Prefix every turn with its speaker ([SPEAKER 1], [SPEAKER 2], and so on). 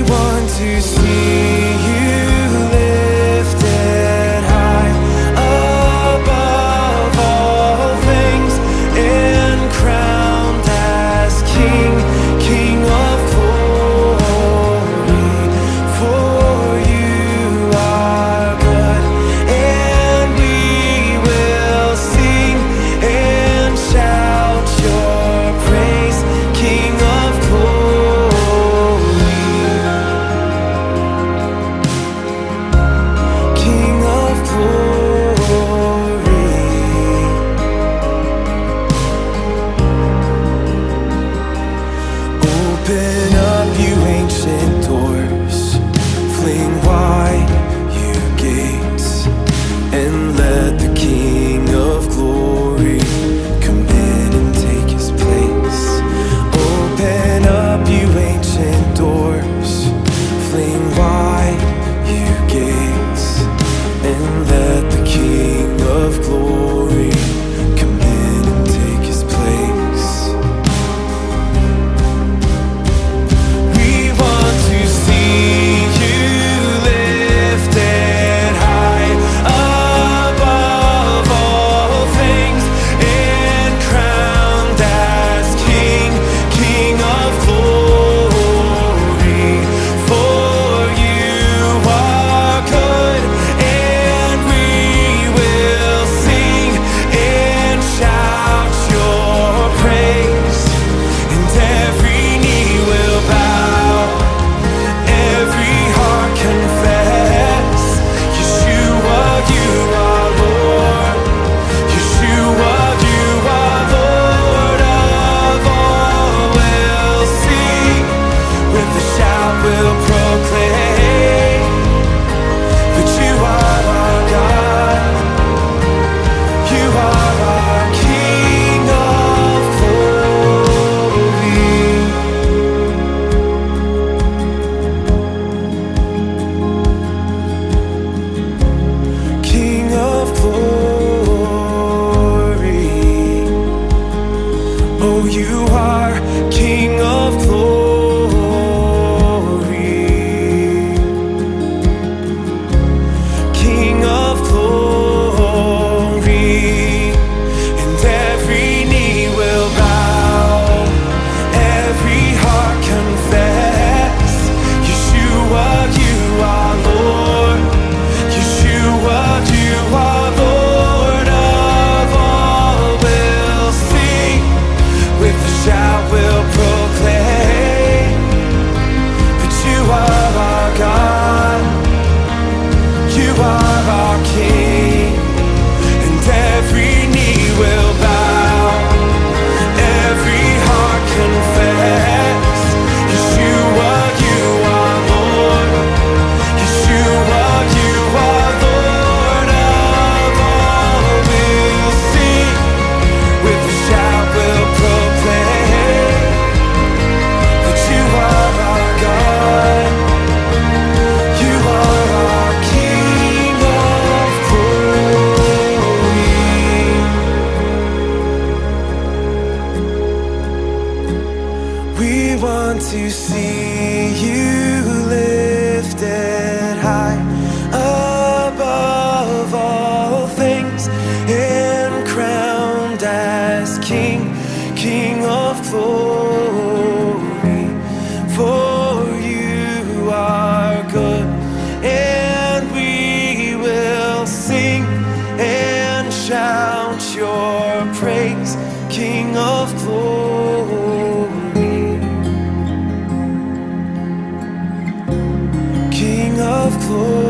[SPEAKER 1] want to see you lifted high above all things and crowned as King, King of glory. For you are good, and we will sing and shout your praise, King of glory. King of glory. Open up, you ancient doors, fling wide, you gates, and let the King of glory come in and take his place. Open up, you ancient doors, fling wide, you gates, and let the King of glory come in and take his place. We want to see you lifted high above all things and crowned as King, King of glory. For you are good, and we will sing and shout your praise, and every knee will bow, every heart confess, Yeshua, you are Lord. Yeshua, you are Lord of all. We'll sing, with a shout we'll proclaim that you are our God. You are our King of glory. King of glory. Oh, you are King of glory. King of glory. And every knee will bow, every heart confess, Yeshua, you are Lord. Yeshua, you are Lord of all. We'll sing, with a shout we'll proclaim that you are our God. You are our King, and every knee will bow, every heart confess, Yeshua, you are Lord. Yeshua, you are Lord of all. We'll sing, with a shout we'll proclaim that you are our God. You are our King of glory. We want to see you lifted high above all things and crowned as King, King of glory. For you are good, and we will sing and shout your praise, King of glory. King of glory.